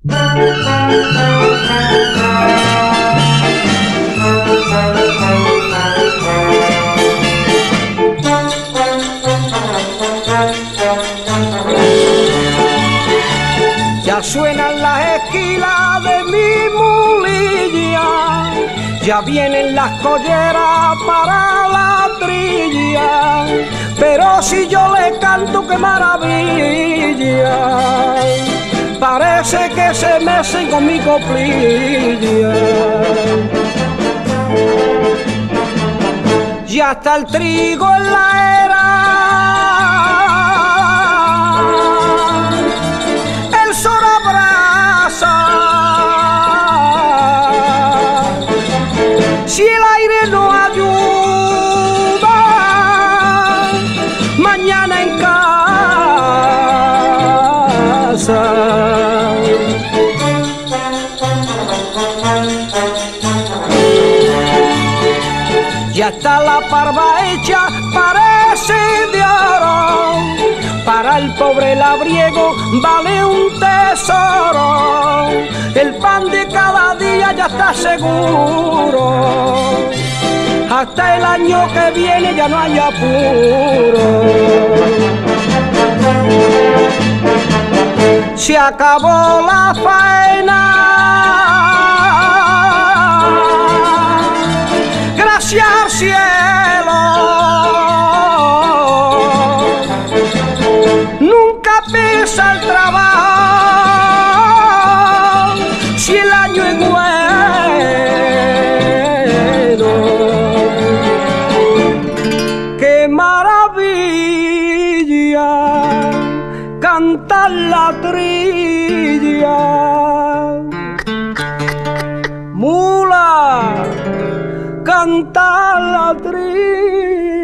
Ya suenan las esquilas de mi mulilla, ya vienen las colleras para la trilla, pero si yo le canto qué maravilla, parece que se mecen con mi coplilla. Ya está el trigo en la era, el sol abraza, si el aire no ayuda, mañana en casa. Ya está la parva hecha, parece de oro, para el pobre labriego vale un tesoro, el pan de cada día ya está seguro, hasta el año que viene ya no hay apuro. Se acabó la faena, gracias al cielo, nunca pesa el trabajo si el año es bueno. Qué maravilla cantar la trilla, mula, cantar la trilla.